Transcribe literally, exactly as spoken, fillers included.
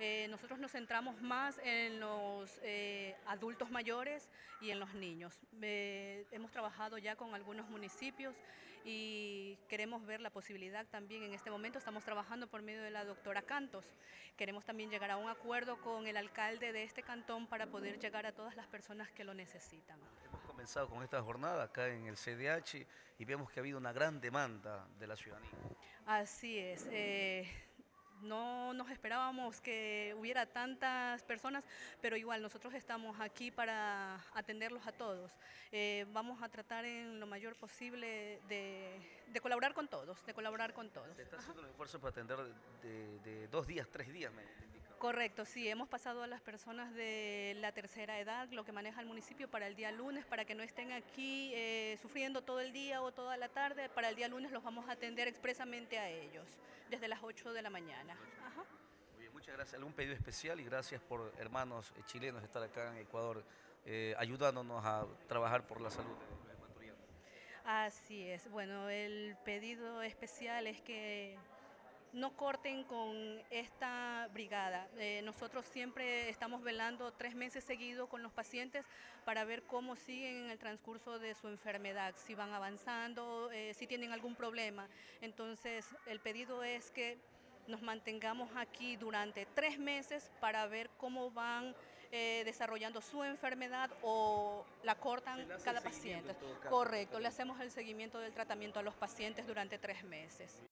Eh, nosotros nos centramos más en los eh, adultos mayores y en los niños. Eh, hemos trabajado ya con algunos municipios y queremos ver la posibilidad también en este momento. Estamos trabajando por medio de la doctora Cantos. Queremos también llegar a un acuerdo con el alcalde de este cantón para poder llegar a todas las personas que lo necesitan. Hemos comenzado con esta jornada acá en el C D H y vemos que ha habido una gran demanda de la ciudadanía. Así es. Eh, no nos esperábamos que hubiera tantas personas, pero igual nosotros estamos aquí para atenderlos a todos. Eh, vamos a tratar en lo mayor posible de, de colaborar con todos, de colaborar con todos. Se está Ajá. haciendo un esfuerzo para atender de, de dos días, tres días, me indica. Correcto, sí, hemos pasado a las personas de la tercera edad, lo que maneja el municipio para el día lunes, para que no estén aquí eh, sufriendo todo el día o toda la tarde. Para el día lunes los vamos a atender expresamente a ellos, desde las ocho de la mañana. Ajá. Muy bien, muchas gracias. ¿Algún pedido especial? Y gracias por, hermanos eh, chilenos, estar acá en Ecuador eh, ayudándonos a trabajar por la salud de los ecuatorianos. Así es. Bueno, el pedido especial es que no corten con esta brigada. Eh, nosotros siempre estamos velando tres meses seguidos con los pacientes para ver cómo siguen en el transcurso de su enfermedad, si van avanzando, eh, si tienen algún problema. Entonces, el pedido es que nos mantengamos aquí durante tres meses para ver cómo van eh, desarrollando su enfermedad o la Se cortan le hace el cada seguimiento paciente. en todo caso. Correcto, le hacemos el seguimiento del tratamiento a los pacientes durante tres meses.